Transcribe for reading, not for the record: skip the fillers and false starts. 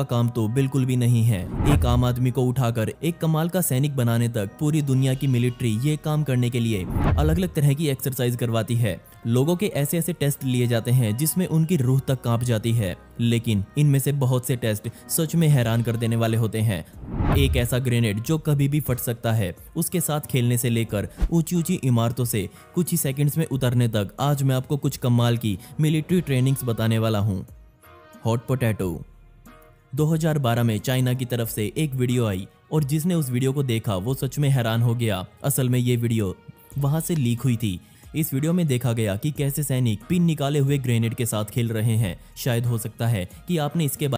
का काम तो बिल्कुल भी नहीं है। एक आम आदमी को उठाकर एक कमाल का सैनिक बनाने तक पूरी दुनिया की मिलिट्री ये काम करने के लिए अलग अलग तरह की एक्सरसाइज करवाती है। लोगों के ऐसे ऐसे टेस्ट लिए जाते हैं जिसमें उनकी रूह तक कांप जाती है, लेकिन इनमें से बहुत से टेस्ट सच में हैरान कर देने वाले होते हैं। एक ऐसा ग्रेनेड जो कभी भी फट सकता है, उसके साथ खेलने से लेकर ऊंची ऊंची इमारतों से कुछ ही सेकंड्स में उतरने तक, आज मैं आपको कुछ कमाल की मिलिट्री ट्रेनिंग्स बताने वाला हूँ। Hot potato. 2012 में चाइना की तरफ से एक वीडियो आई और जिसने उस वीडियो को देखा वो सच में हैरान हो गया। असल में ये वीडियो वहां से लीक हुई थी। इस वीडियो में देखा गया कि कैसे सैनिक पिन निकाले हुए ग्रेनेड के साथ खेल रहे हैं। शायद हो सकता है कि आपने इसके